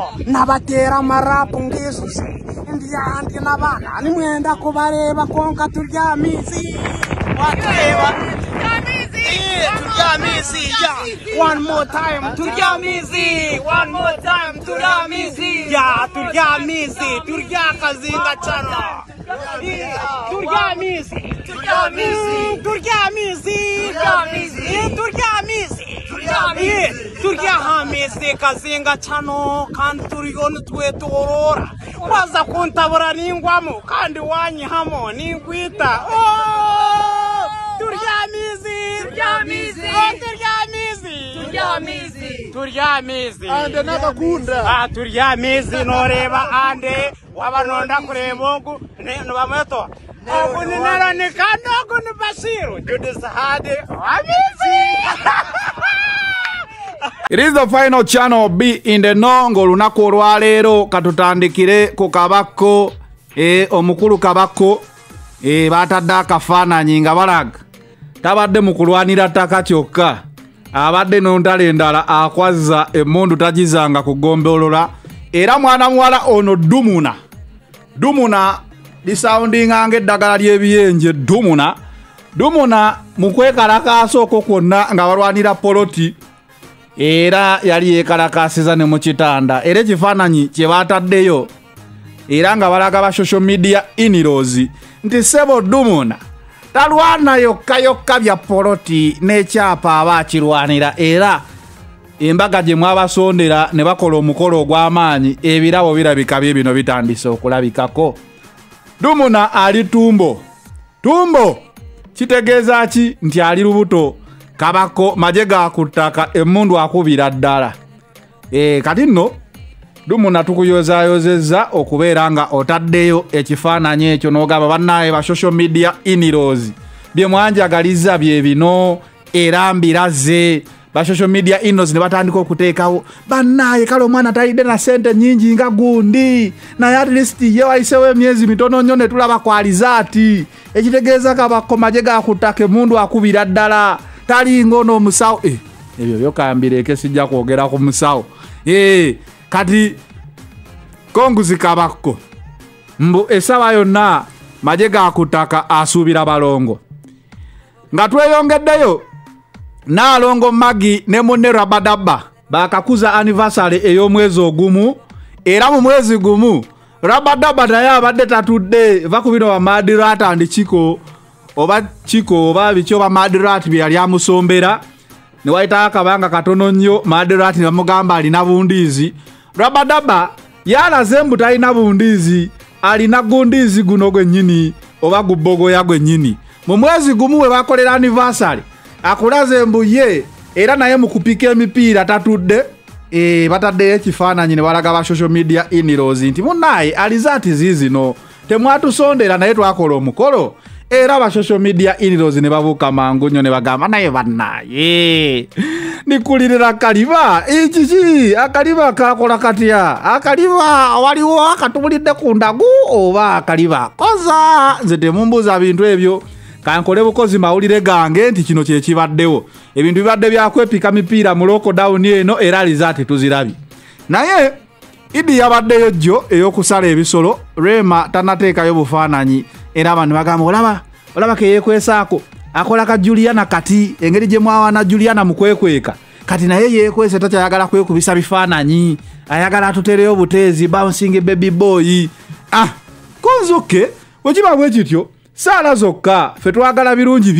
nabatera marapu ngisusi ndiyandi nabana nimwenda kubareba konka turyamizi wateba turyamizi one more time turyamizi one more time turyamizi ya turyamizi turyakazinga chana turyamizi turyahamizi kazinga chano kandi turiyonu twetorora waza kuntabura ningwamo kandi wanyihamo ningwita turyamizi ande nakakunda turyamizi noreba ande wabanonda kureba ogu nobamweto ogu ninara nikano ogu ni Basiru judisahade amizi. It is the final channel B in the nongo lunaku olwaleero katutandikire ku kabako omukulu kabako batadde akafaananyi nga balaga tabadde mu kulwanira ttaka kyokka abadde n'ontale endala akwazza emmundu tagizanga kugombolola era mwana muwala ono dumuna lisoundinga ng'eddagala ly'ebiyenje dumuna mu kwekalakaasa okwo kwonna nga balwanira poloti era yali yekalakasiza ne mu kitanda era ekifaananyi kye baataddeyo era nga balaga ba social media inirozi nti sebo dumuna talwana yokka bya poloti n'ekyapa aba akirwanira era embaga gye mwabasondera ne bakola omukolo ogw'amaanyi ebirabo birabika bye bino bitandise okulabikako. Dumuna ali tumbo kitegeeza ki nti ali lubuto kabako maje ga kutaka emmundu akubira ddala kati nno Dumuna tukuyozayozezza okubeera nga otaddeyo ekifaananyi ekyo n'ogamba bannaye ba social media inirozi bye mwanjagaliza bye bino era mbiraze ba social media inirozi ne batandika okuteekawo bannaye kale omwana talidde na sente nnyingi nga gundi naye at least ye wayisewo emyezi mitono nnyo ne tulaba kwalizaati ekitegeeza kabako maje ga kutaka emmundu akubira ddala tali ngono omusawo ebyo byokambireke sijja kwogera ku musawo kati konguzi kabako mbu esaba yonna maje ga kutaka asuubira balongo nga tweyongeddeyo Nalongo Magi ne munne Rabadaba bakakuza anniversary ey'omwezi ogumu era mu mwezi gumu Rabadaba naye abadde tatudde bakubino ba Madirat and Chiko oba bicho ba Madirat bye yali amusombera ne wayita akabanga katono nnyo Madirat ne bamugamba alina bundizi Rabadaba yalaze mbu talina bundizi alina gundizi guno gwennyini oba gubbogo ya gwennyini mu mwezi gumu we bakolera anniversary akulaze mbu ye era naye mu kupika emipiira tatudde bataddeyo ekifaananyi ne balaga ba social media inirozi nti munnaye alizaati ziizino temwatusondera naye twakola omukolo era ba social media inirozi ne babuuka mangu nnyo ne bagamba naye bannaye nikulirira kaliba ekiki akaliba kakola katya akaliba waliwo akatubulidde ku ndagu oba akaliba koza nze temumbuuza bintu ebyo kankole bukozi mawulire gange nti kino kye kibaddewo ebintu bibadde byakwepika mipiira mu lockdown eno era alizaati tuzirabi naye idi yabaddeyo jjo ey'okusala ebisolo Rema tanateekayo bufaananyi era abantu bagamba olaba ke yeekwesaako akola ka Juliana kati engeri gye mwawana Juliana mu kwekweka kati naye yeekwese takyayagala kwekubisa bifaananyi ayagala atutereyo buteezi bouncing baby boy konzoke bwekiba bwe kityo saala zokka fe twagala birungi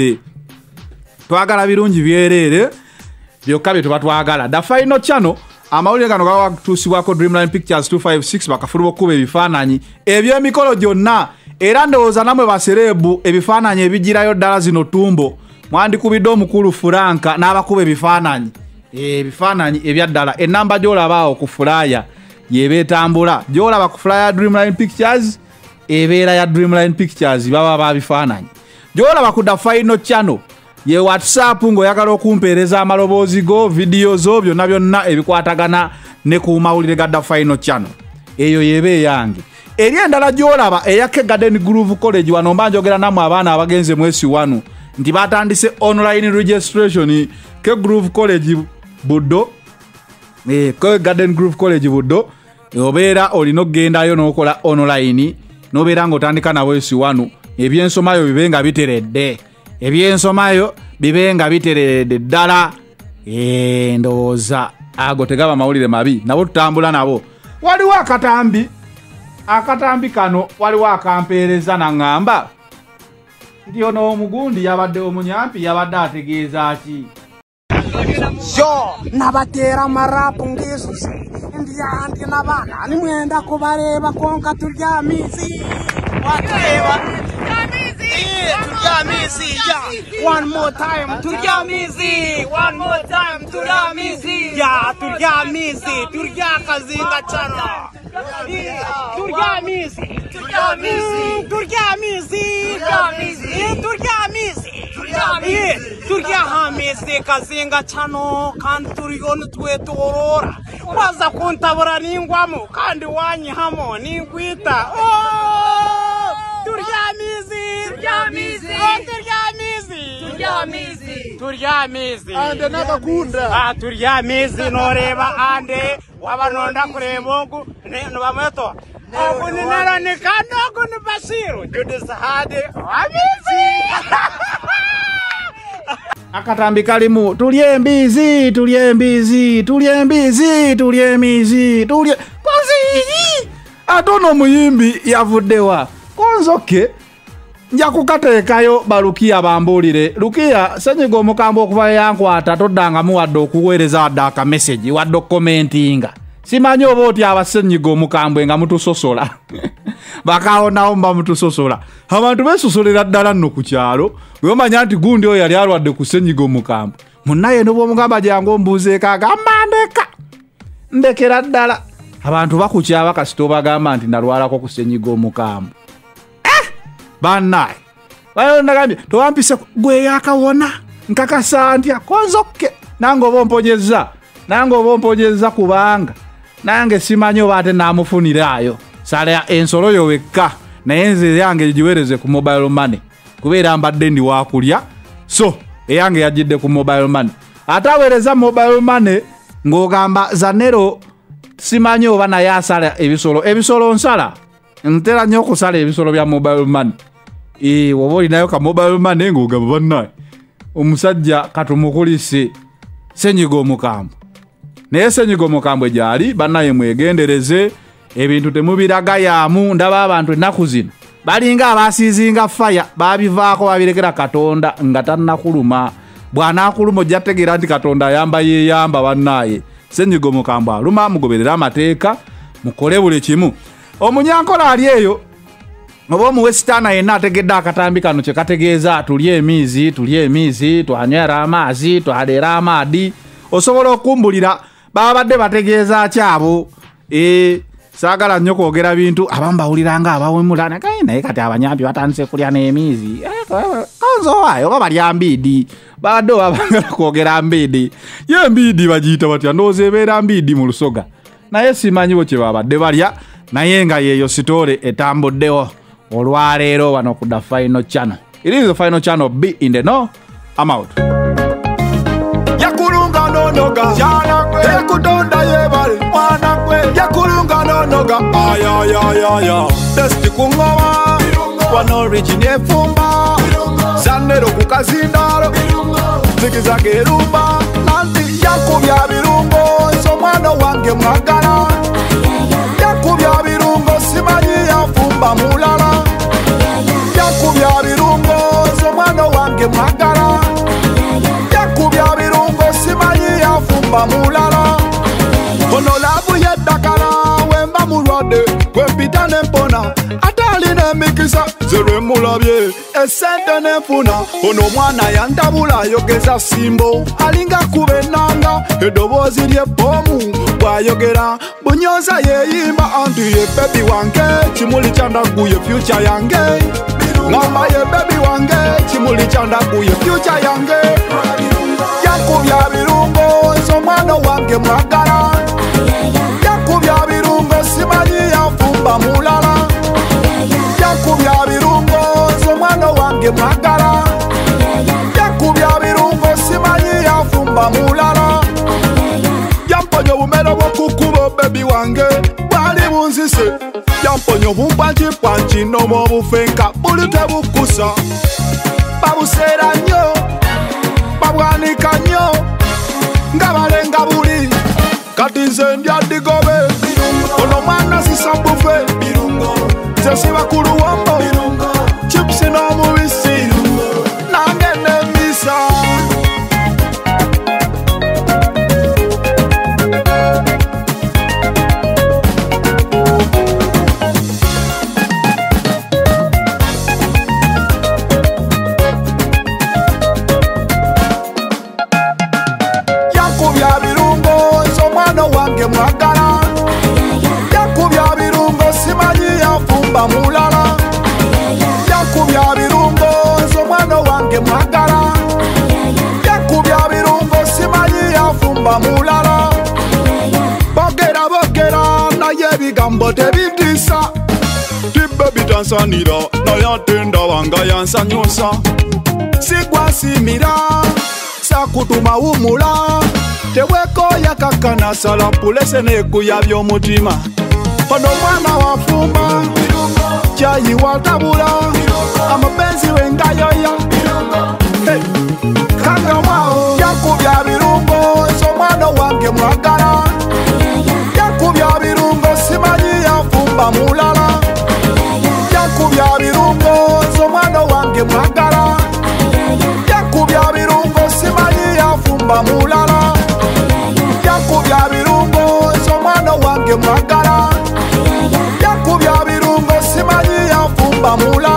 byerere byokka bye tuba twagala. The final channel amawulire gano gawatuusibwako Dreamline Pictures 256 bakafuluba okuba ebifaananyi eby'emikolo gyonna era ndowooza namwe baserebu ebifaananyi ebigirayo ddala zino tumbo mwandikubidde omukulu Furanka n'abakuba ebifaananyi ebyaddala enamba gy'olabaawo ku fulaya yeba etambula gy'olaba ku fulaya Dreamline Pictures ebeera ya Dreamline Pictures baba babifaananyi gy'olaba ku The Final Channel ye WhatsApp ng'oyagala okumpeereza amaloboozi go video zo byonna ebikwatagana ne ku mawulire ga The Final Channel eyo yeba eyange eri endala gy'olaba eya K Garden Groove College wano mba njogera namwe abaana abagenze mwesi wano nti batandise online registration K Groove College Buddo Ko Garden Grove College Buddo obeera olina okgendayo n'okola online n'obeera ng'otandika nabo esi1 ebyensomayo bibe nga biteredde ddala ndowooza ago tegaba mawulire mabi nabo tutambula nabo. Waliwo akatambi kano waliwo akampeereza naŋŋamba nti ono omugundi yabadde omunyampi yabadde ategeeza ki. Yo nabatera marapu ngisusi ndiyandi nabana nimwenda kubareba konka turyamizi watureba turyamizi one more time turyamizi ya turyamizi turyakazinga chano turyahamizi kazinga chano kandi turiyo nitwetorora waza kuntabura ningwamo kandi wanyihamo ningwita turyamizi ande nakakunda turyamizi noreba ande wabanonda kureba ogu nibamweto ogu ninero nikano ogu ni Basiru judisahade wamizi. Akatambi kalimu tulyembizi konzi atono muyimbi yavuddewa konzoke nja kukateekayo balukiya bambulire lukiya senyiga omukambwe okuva yankwata toddanga muwadde okuweereza wadde akameseji wadde okukomentinga simanyi oba oti abasenyiga omukambwe nga mutusosola bakawonawo mba mutusosola abantu besosolera ddala nno ku kyalo wemanya nti gundi oyo yali alwadde ku senyiga omukambwe munnaye noba omugamba jangu ombuuzeeko agamba ndekera ddala abantu bakukyaba kasita obagamba nti nalwalako ku senyiga omukambwe bannaye bayo nagambye towampise gwe yakawona nkakasa ntya konzokke nange oba omponyeza kubanga nange simanyi oba ate namufuniraayo sala ensolo yo wekka naye nze yange giwereze ku mobile money kubeera mbadde ndi wakulya so eyange yagidde ku mobile money ate aweereza mobile money ng'ogamba Zanero simanyi oba naye asala ebisolo nsala ntera nnyo okusala ebisolo bya mobile money woba olinayo ka mobile money ng'ogamba bannaye omusajja katumukulise senyiga omukambwe naye senyiga omukambwe gyali bannaye mwegendereze ebintu temubiraga yamu ndaba abantu ennaku zino balinga abasiizinga faya babivaako babirekera Katonda nga tannakuluma bw'anaakuluma ojja tegeera nti Katonda ayamba yeeyamba bannaye senyiga omukambwe aluma mugoberera amateeka mukole buli kimu omunyankola ali eyo oba omuwesitaana yenna ategedde akatambi kano kye kategeeza tulye emiizi twanywera amaazi twaleera amaadi osobola okumbulira babadde bategeeza kyabo saagala nnyo kwogera bintu abamu bawuliranga abawemula naye kati abanyampi batandise kulya n'emiizi konzowaayo oba balya mbiidi babadde obabangala kwogera mbiidi ye embiidi bagiyita batya ndowooza ebeera mbiidi mu Lusoga naye simanyibo kye babadde balya naye nga yeeyo sitoole etambuddewo olwaleero wano ku The Final Channel. It is the Final Channel. Be in the know. I'm out. Yakulunga no noga Yakudonda yebali Yakulunga no noga Aya Desti kungawa Wano origine fumba Zanero kukazindaro Zigizage rumba Nanti yakubya birungo Somano wange mwagala Yakubya birungo Simanyi yafumba mulala Yakubya birungo Somano wange mwagala Yakubya birungo Simanyi yafumba mulala Ono labu yeddakala Wemba mulwade Kwempita nempona Atali nemikisa Zere mulabye Esente nefuna Ono mwana yantabula Yogeza simbo Alinga kubenanga Edobozi lye bomu Bwayogera Bunyoza yeyimba Anti ye baby wange Chimuli chanda kuye future yange Ngamba ye baby wange Chimuli chanda kuye future yange Yakubya birungo Somano wange mwagala Yakubya birungo Simanyi yafumba mulala Yakubya birungo Somano wange mwagala Yakubya birungo Simanyi yafumba mulala Yamponyo bumelo Yamponyo bumpanchi no mobufenka buli tebukusa babusera nnyo babwanika nnyo nga balenga buli kati nze ndya digobe ono mwana sisambufe nze si bakulu wambo chipusi n'omubisi nange nemisa yakubya birungo nze omwana wange mwagala yakubya birungo simanyi yanfumba mulala yakubya birungo nze omwana wange mwagala yakubya birungo simanyi yanfumba mulala bogera naye ebigambo tebindisa tibbe bitansanira naye ate ndabanga yansanyusa sigwasimira sakutuma wumula tewekoya kakana sala pulese nekuya by'omutima ono mwana wafumba kyayi watabula amapenzi wengayoya kangamwao yakubya birungo nze omwana wange mwagala yakubya birungo simanyi yanfumba mulala yakubya birungo nze omwana wange mwagala yakubya birungo simanyi yanfumba mulala yakubya birungo nze omwana wange mwagala yakubya birungo simanyi yanfumba mulala